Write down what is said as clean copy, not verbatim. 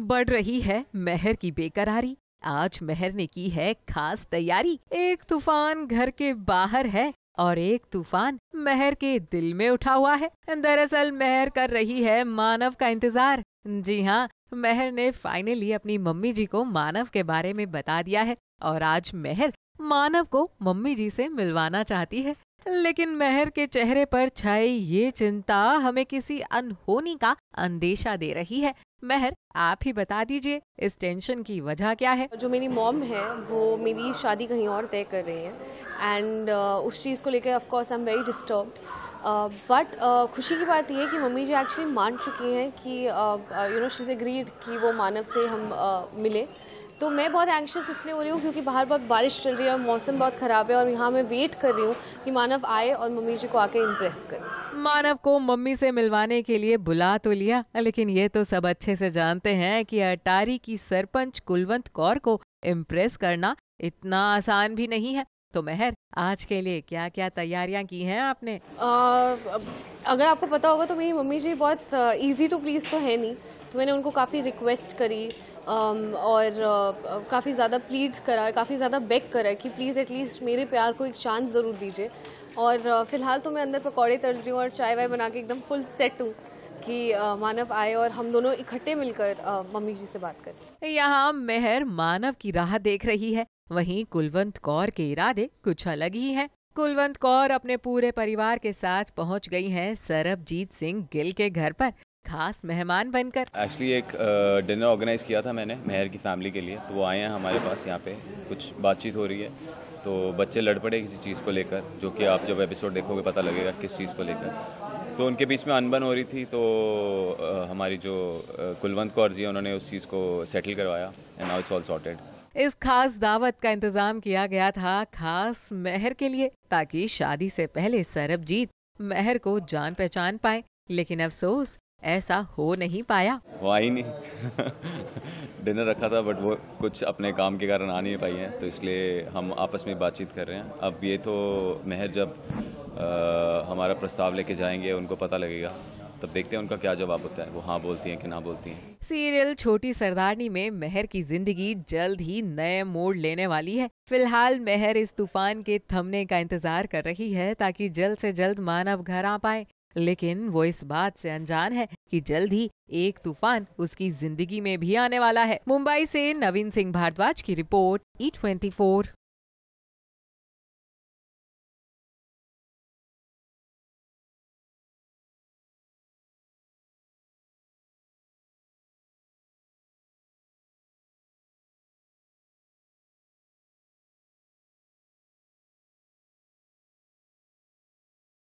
बढ़ रही है मेहर की बेकरारी। आज मेहर ने की है खास तैयारी। एक तूफान घर के बाहर है और एक तूफान मेहर के दिल में उठा हुआ है। दरअसल मेहर कर रही है मानव का इंतजार। जी हाँ, मेहर ने फाइनली अपनी मम्मी जी को मानव के बारे में बता दिया है और आज मेहर मानव को मम्मी जी से मिलवाना चाहती है। लेकिन मेहर के चेहरे पर छाई ये चिंता हमें किसी अनहोनी का अंदेशा दे रही है। मेहर, आप ही बता दीजिए इस टेंशन की वजह क्या है? जो मेरी मॉम है वो मेरी शादी कहीं और तय कर रही है एंड उस चीज़ को लेकर of course I am very disturbed. But खुशी की बात यह है कि मम्मी जी एक्चुअली मान चुकी हैं कि शी इज़ एग्रीड कि वो मानव से हम मिले। तो मैं बहुत एंग्शियस इसलिए हो रही हूँ क्योंकि बाहर बहुत बारिश चल रही है और मौसम बहुत ख़राब है और यहाँ मैं वेट कर रही हूँ कि मानव आए और मम्मी जी को आके इम्प्रेस करे। मानव को मम्मी से मिलवाने के लिए बुला तो लिया, लेकिन ये तो सब अच्छे से जानते हैं कि अटारी की सरपंच कुलवंत कौर को इम्प्रेस करना इतना आसान भी नहीं है। तो मेहर, आज के लिए क्या क्या तैयारियां की हैं आपने? अगर आपको पता होगा तो मेरी मम्मी जी बहुत ईजी टू प्लीज़ तो है नहीं, तो मैंने उनको काफ़ी रिक्वेस्ट करी और काफ़ी ज़्यादा प्लीड करा, काफ़ी ज़्यादा बेग करा कि प्लीज़ एटलीस्ट मेरे प्यार को एक चांस ज़रूर दीजिए। और फिलहाल तो मैं अंदर पकौड़े तल रही हूँ और चाय वाय बना के एकदम फुल सेट हूँ कि मानव आए और हम दोनों इकट्ठे मिलकर मम्मी जी से बात करें। यहाँ मेहर मानव की राह देख रही है, वहीं कुलवंत कौर के इरादे कुछ अलग ही हैं। कुलवंत कौर अपने पूरे परिवार के साथ पहुंच गई हैं सरबजीत सिंह गिल के घर पर खास मेहमान बनकर। एक्चुअली एक डिनर ऑर्गेनाइज किया था मैंने मेहर की फैमिली के लिए, तो वो आए हैं हमारे पास। यहाँ पे कुछ बातचीत हो रही है, तो बच्चे लड़ पड़े किसी चीज़ को लेकर, जो कि आप जब एपिसोड देखोगे पता लगेगा किस चीज़ को लेकर। तो उनके बीच में अनबन हो रही थी, तो हमारी जो कुलवंत कौर जी उन्होंने उस चीज़ को सेटल करवाया and now it's all sorted. इस खास दावत का इंतजाम किया गया था खास मेहर के लिए, ताकि शादी से पहले सरबजीत मेहर को जान पहचान पाए। लेकिन अफसोस ऐसा हो नहीं पाया। वो आई नहीं डिनर रखा था बट वो कुछ अपने काम के कारण आ नहीं पाई हैं, तो इसलिए हम आपस में बातचीत कर रहे हैं। अब ये तो मेहर जब हमारा प्रस्ताव लेके जाएंगे उनको पता लगेगा, तब देखते हैं उनका क्या जवाब होता है, वो हाँ बोलती हैं कि ना बोलती हैं। सीरियल छोटी सरदारनी में मेहर की जिंदगी जल्द ही नए मोड़ लेने वाली है। फिलहाल मेहर इस तूफान के थमने का इंतजार कर रही है ताकि जल्द से जल्द मानव घर आ पाए। लेकिन वो इस बात से अनजान है कि जल्द ही एक तूफान उसकी जिंदगी में भी आने वाला है। मुंबई से नवीन सिंह भारद्वाज की रिपोर्ट, E24।